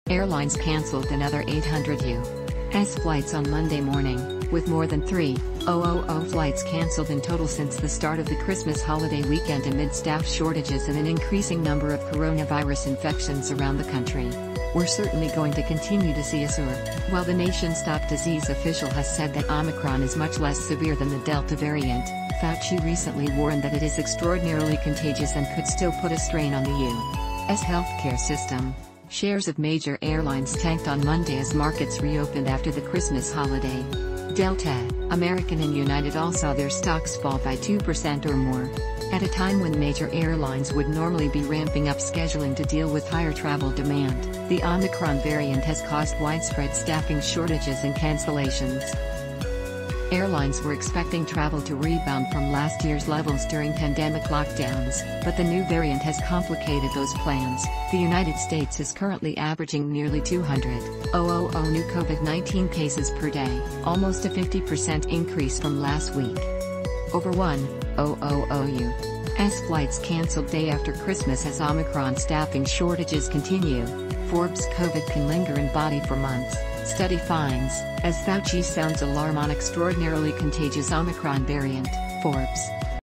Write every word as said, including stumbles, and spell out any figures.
Airlines cancelled another eight hundred U S flights on Monday morning, with more than three thousand flights cancelled in total since the start of the Christmas holiday weekend amid staff shortages and an increasing number of coronavirus infections around the country. We're certainly going to continue to see a soar. While the nation's top disease official has said that Omicron is much less severe than the Delta variant, Fauci recently warned that it is extraordinarily contagious and could still put a strain on the U S healthcare system. Shares of major airlines tanked on Monday as markets reopened after the Christmas holiday. Delta, American and United all saw their stocks fall by two percent or more. At a time when major airlines would normally be ramping up scheduling to deal with higher travel demand, the Omicron variant has caused widespread staffing shortages and cancellations. Airlines were expecting travel to rebound from last year's levels during pandemic lockdowns, but the new variant has complicated those plans. The United States is currently averaging nearly two hundred thousand new COVID nineteen cases per day, almost a fifty percent increase from last week. Over one thousand U S flights canceled day after Christmas as Omicron staffing shortages continue. Forbes: COVID can linger in body for months, study finds, as Fauci sounds alarm on extraordinarily contagious Omicron variant. Forbes.